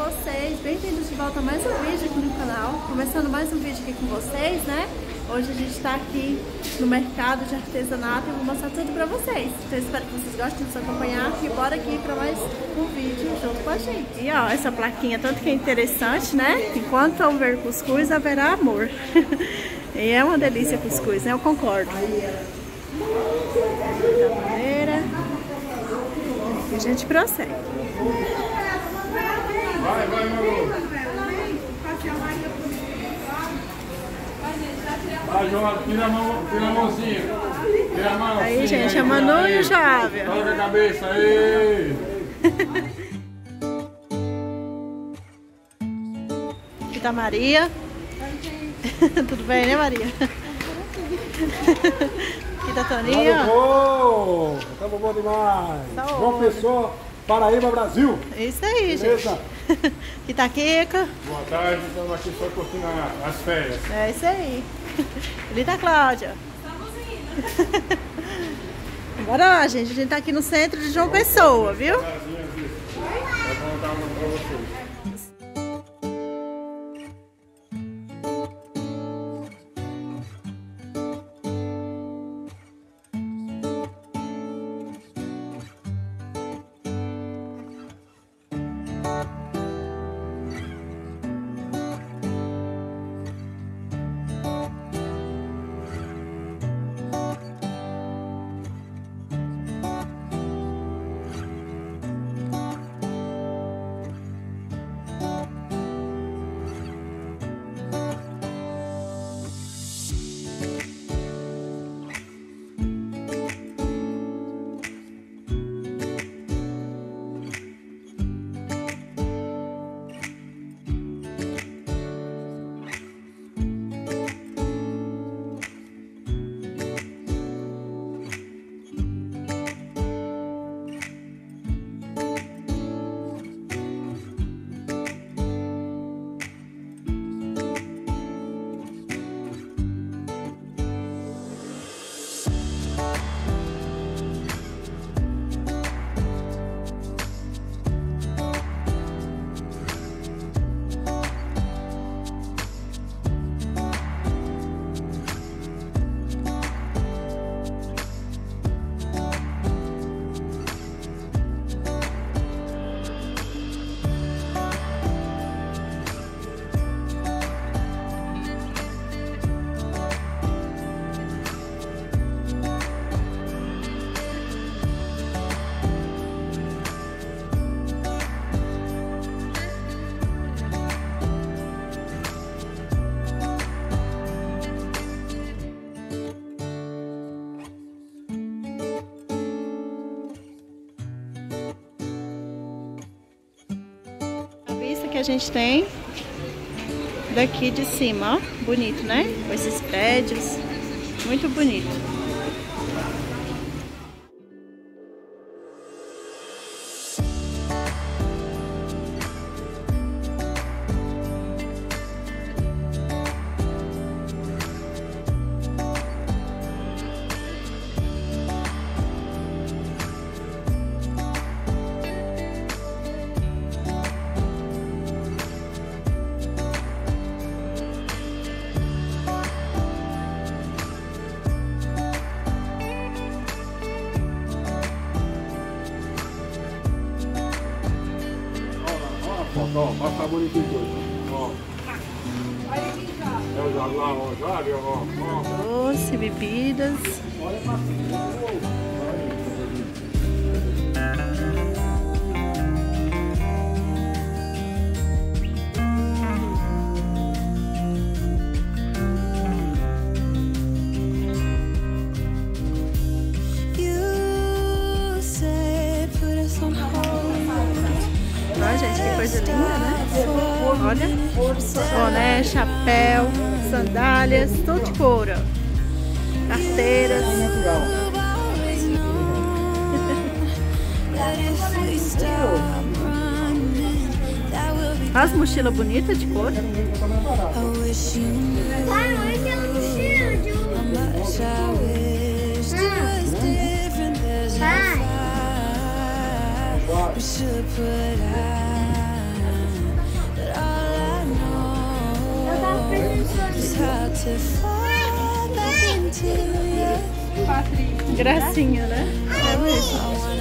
vocês, bem-vindos de volta a mais um vídeo aqui no canal. Começando mais um vídeo aqui com vocês, né? Hoje a gente está aqui no mercado de artesanato e eu vou mostrar tudo pra vocês. Então eu espero que vocês gostem de nos acompanhar e bora aqui pra mais um vídeo junto com a gente. E ó, essa plaquinha tanto que é interessante, né? Enquanto houver cuscuz, haverá amor. E é uma delícia cuscuz, né? Eu concordo. Da maneira. E a gente prossegue. Vai, Maru. Vai, João, tira a mãozinha. Tira a mão. Aí, gente, a Manu e o Jávia. Coloca a cabeça, aí. Aqui tá a Maria. Tudo bem, né, Maria? Aqui tá a Toninha. Tamo bom demais. Tá João Pessoa, Paraíba, Brasil. Isso aí, beleza? Gente. Aqui tá a Kika. Boa tarde, estamos aqui só curtindo as férias. É isso aí. Ali tá a Cláudia. Bora lá, gente. A gente tá aqui no centro de João Pessoa, viu? Vou contar uma pra vocês. Que a gente tem daqui de cima, ó, bonito, né? Com esses prédios, muito bonito. Ó, passa bonito em tudo. Ó. É o lá, ó, Jávia, ó. Doce, bebidas. Olha pra cima. Olha, gente, que coisa linda, né? Olha, boné, chapéu, sandálias, tudo de couro. Carteiras. As mochilas bonitas de couro. Pai, olha aquela mochila de Pai. Gracinha, né? É mesmo.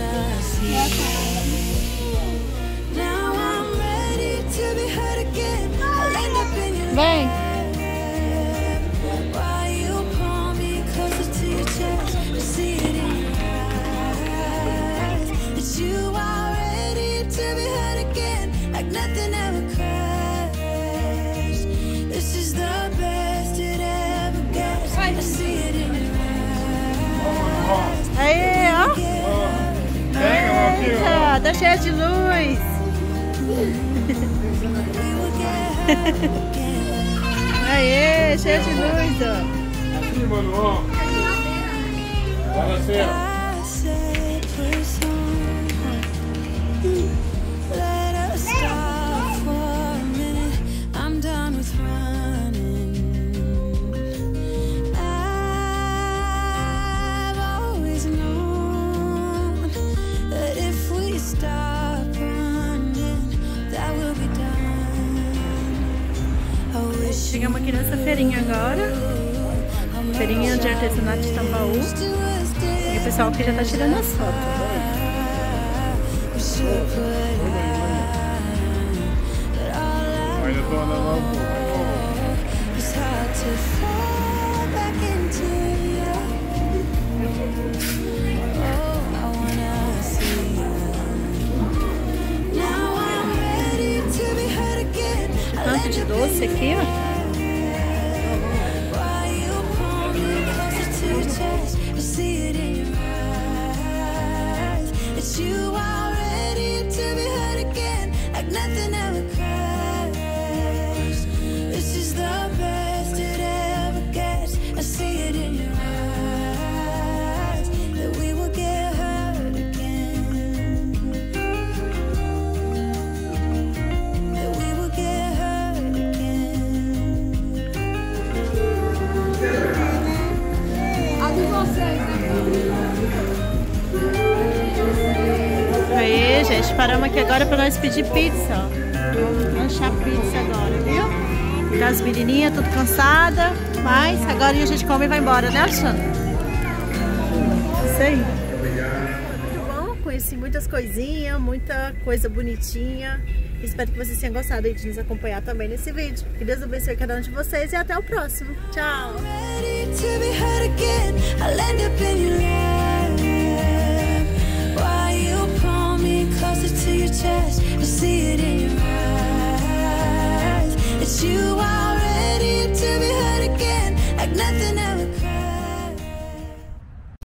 Vem. Aí, ó. Eita, tá cheia de luz. Aê, cheia de luz, ó. Aqui, mano, ó. Olha assim, ó. Chegamos aqui nessa feirinha agora. Feirinha de artesanato de Tambaú. E o pessoal aqui já tá tirando as fotos. Ainda tô andando lá um pouco. Tanto de doce aqui, ó. Aí, gente, paramos aqui agora pra nós pedir pizza, ó. Vamos lanchar pizza agora, viu? Tá as menininhas tudo cansada, mas agora a gente come e vai embora, né, Alexandre? Isso aí. Muito bom, conheci muitas coisinhas, muita coisa bonitinha. Espero que vocês tenham gostado aí de nos acompanhar também nesse vídeo. Que Deus abençoe cada um de vocês e até o próximo. Tchau! Closer to your chest, I see it in your eyes. It's you.